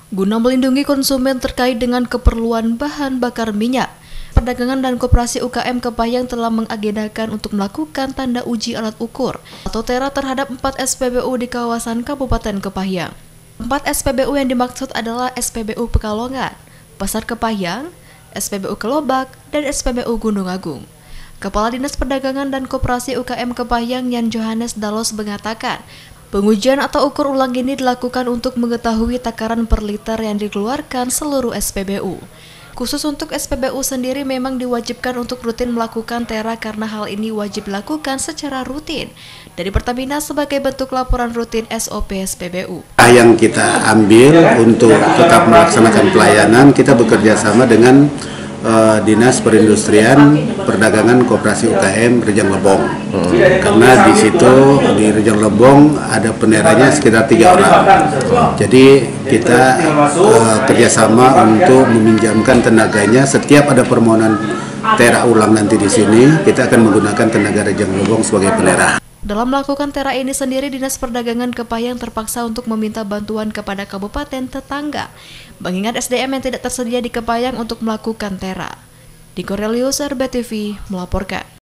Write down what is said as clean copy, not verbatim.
guna melindungi konsumen terkait dengan keperluan bahan bakar minyak. Perdagangan dan Koperasi UKM Kepayang telah mengagendakan untuk melakukan tanda uji alat ukur atau TERA terhadap 4 SPBU di kawasan Kabupaten Kepayang. 4 SPBU yang dimaksud adalah SPBU Pekalongan, Pasar Kepayang, SPBU Kelobak, dan SPBU Gunung Agung. Kepala Dinas Perdagangan dan Koperasi UKM Kepayang Yan Johannes Dalos mengatakan, pengujian atau ukur ulang ini dilakukan untuk mengetahui takaran per liter yang dikeluarkan seluruh SPBU. Khusus untuk SPBU sendiri memang diwajibkan untuk rutin melakukan TERA karena hal ini wajib dilakukan secara rutin dari Pertamina sebagai bentuk laporan rutin SOP SPBU. Yang kita ambil untuk tetap melaksanakan pelayanan, kita bekerja sama dengan Dinas Perindustrian Perdagangan Koperasi UKM Rejang Lebong. Karena di situ di Rejang Lebong ada peneranya sekitar 3 orang. Jadi kita kerjasama untuk meminjamkan tenaganya. Setiap ada permohonan TERA ulang nanti di sini, kita akan menggunakan tenaga Rejang Lebong sebagai penera. Dalam melakukan TERA ini sendiri, Dinas Perdagangan Kepayang terpaksa untuk meminta bantuan kepada kabupaten tetangga, mengingat SDM yang tidak tersedia di Kepayang untuk melakukan TERA. Di Corelius RBTV melaporkan.